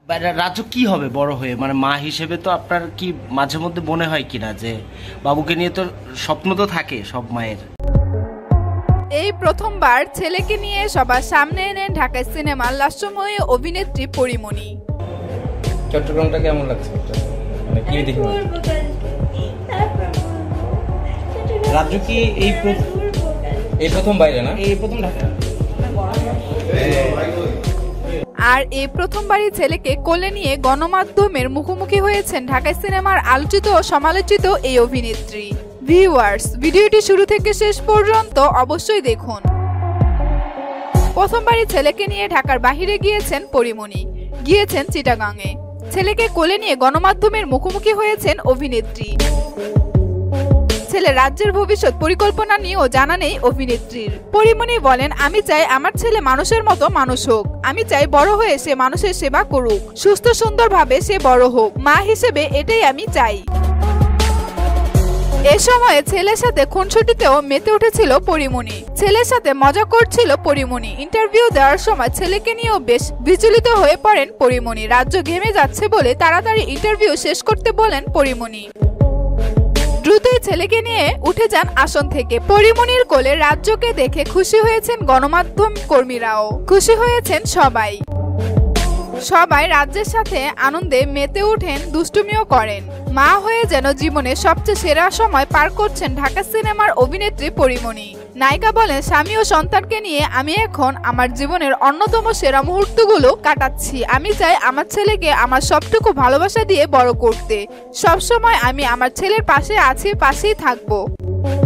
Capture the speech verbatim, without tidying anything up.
রাজু কি হবে বড় হয়ে, মানে মা হিসেবে তো আপনার কি মাঝে মধ্যে মনে হয় কিনা যে বাবুকে নিয়ে তো স্বপ্ন তো থাকে সব মায়ের। এই প্রথমবার ছেলেকে নিয়ে সবার সামনে এলেন ঢাকায় সিনেমার লাস্যময়ী অভিনেত্রী পরীমণি। চট্টগ্রামটা কেমন লাগছে? মানে কি দেখি রাজু কি এই এই প্রথম বাইরে না, এই প্রথম ঢাকা, আর এই প্রথমবারই ছেলেকে কোলে নিয়ে গণমাধ্যমের মুখোমুখি হয়েছেন ঢাকায় সিনেমার আলোচিত ও সমালোচিত এই অভিনেত্রী। ভিউয়ার্স, ভিডিওটি শুরু থেকে শেষ পর্যন্ত অবশ্যই দেখুন। প্রথমবারই ছেলেকে নিয়ে ঢাকার বাহিরে গিয়েছেন পরীমণি, গিয়েছেন চিটাগাংয়ে। ছেলেকে কোলে নিয়ে গণমাধ্যমের মুখোমুখি হয়েছেন অভিনেত্রী। ছেলে রাজ্যের ভবিষ্যৎ পরিকল্পনা নিয়েও জানা নেই অভিনেত্রীর। পরীমণি বলেন, আমি চাই আমার ছেলে মানুষের মতো মানুষ হোক, আমি চাই বড় হয়ে সে মানুষের সেবা করুক, সুস্থ সুন্দরভাবে সে বড় হোক, মা হিসেবে এটাই আমি চাই। এ সময়ে ছেলের সাথে খুনসুটিতেও মেতে উঠেছিল পরীমণি, ছেলের সাথে মজা করছিল পরীমণি। ইন্টারভিউ দেওয়ার সময় ছেলেকে নিয়েও বেশ বিচলিত হয়ে পড়েন পরীমণি। রাজ্য ঘেমে যাচ্ছে বলে তাড়াতাড়ি ইন্টারভিউ শেষ করতে বলেন পরীমণি। দ্রুতই ছেলেকে নিয়ে উঠে যান আসন থেকে। পরীমণির কোলে রাজ্যকে দেখে খুশি হয়েছেন গণমাধ্যম কর্মীরাও, খুশি হয়েছেন সবাই। সবাই রাজ্যের সাথে আনন্দে মেতে ওঠেন, দুষ্টুমিও করেন। মা হয়ে যেন জীবনে সবচেয়ে সেরা সময় পার করছেন ঢাকা সিনেমার অভিনেত্রী পরীমণি। নায়িকা বলেন, স্বামী ও সন্তানকে নিয়ে আমি এখন আমার জীবনের অন্যতম সেরা মুহূর্তগুলো কাটাচ্ছি। আমি চাই আমার ছেলেকে আমার সবটুকু ভালোবাসা দিয়ে বড় করতে। সবসময় আমি আমার ছেলের পাশে আছি, পাশেই থাকবো।